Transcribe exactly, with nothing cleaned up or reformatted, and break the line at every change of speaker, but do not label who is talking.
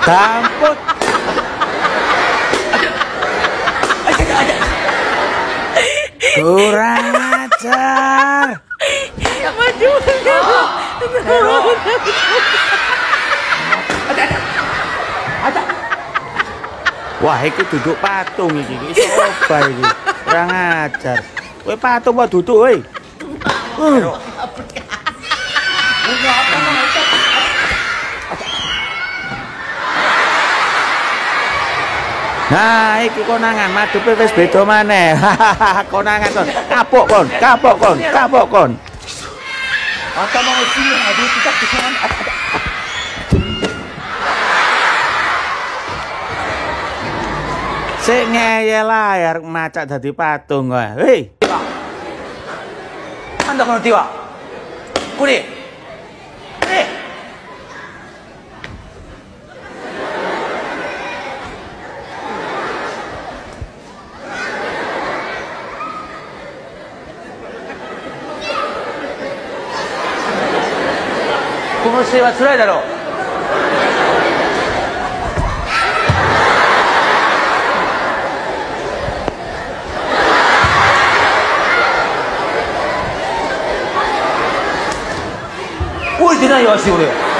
Damput. Kurang ajar.
Maju.
Wah, iki duduk patung iki. Iki apa iki? Kurang ajar. Kowe patung apa duduk, woi? Uh. Nah, iki konangan madupe wis beda maneh. Konangan kon. Kapok kon, kapok kon, kapok kon.
Ata mau sini ada kita kesan.
Sik ngeyel ae arep macak dadi patung kowe. Hei.
Anda kono tiwa. Kuri. Eh. Kono姿勢は辛いだろう。降りてないよ足俺。